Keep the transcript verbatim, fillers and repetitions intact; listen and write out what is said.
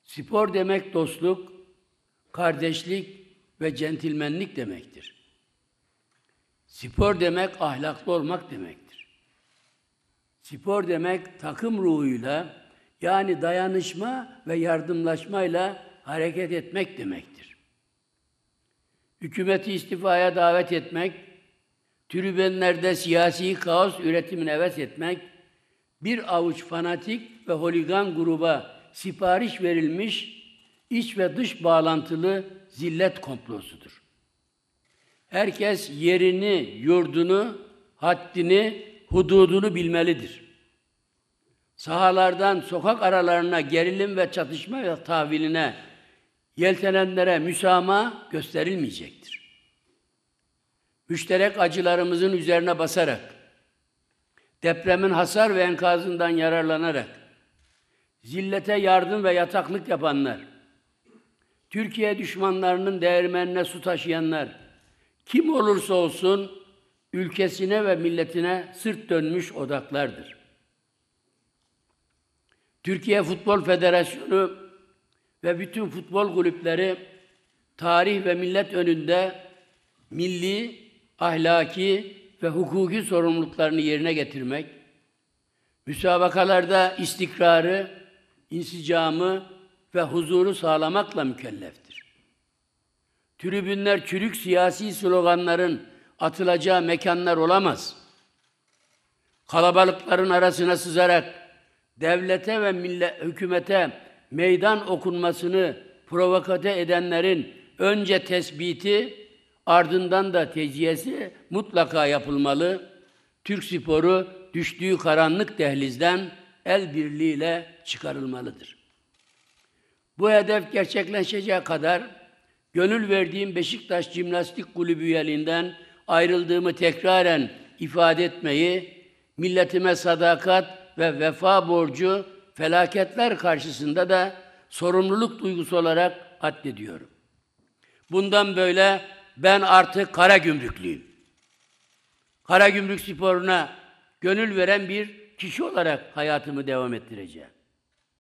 Spor demek dostluk, kardeşlik ve centilmenlik demektir. Spor demek ahlaklı olmak demektir. Spor demek takım ruhuyla, yani dayanışma ve yardımlaşmayla hareket etmek demektir. Hükümeti istifaya davet etmek, tribünlerde siyasi kaos üretimine heves etmek, bir avuç fanatik ve holigan gruba sipariş verilmiş iç ve dış bağlantılı zillet komplosudur. Herkes yerini, yurdunu, haddini, hududunu bilmelidir. Sahalardan sokak aralarına gerilim ve çatışma ve tahviline yeltenenlere müsamaha gösterilmeyecektir. Müşterek acılarımızın üzerine basarak, depremin hasar ve enkazından yararlanarak, zillete yardım ve yataklık yapanlar, Türkiye düşmanlarının değirmenine su taşıyanlar, kim olursa olsun ülkesine ve milletine sırt dönmüş odaklardır. Türkiye Futbol Federasyonu ve bütün futbol kulüpleri tarih ve millet önünde milli, ahlaki ve hukuki sorumluluklarını yerine getirmek, müsabakalarda istikrarı, insicamı ve huzuru sağlamakla mükelleftir. Tribünler çürük siyasi sloganların atılacağı mekanlar olamaz. Kalabalıkların arasına sızarak devlete ve millet, hükümete meydan okunmasını provokate edenlerin önce tespiti, ardından da teciyesi mutlaka yapılmalı. Türk sporu düştüğü karanlık dehlizden el birliğiyle çıkarılmalıdır. Bu hedef gerçekleşeceği kadar gönül verdiğim Beşiktaş Jimnastik Kulübü üyeliğinden ayrıldığımı tekraren ifade etmeyi, milletime sadakat ve vefa borcu felaketler karşısında da sorumluluk duygusu olarak addediyorum. Bundan böyle ben artık Karagümrüklüyüm. Karagümrük sporuna gönül veren bir kişi olarak hayatımı devam ettireceğim.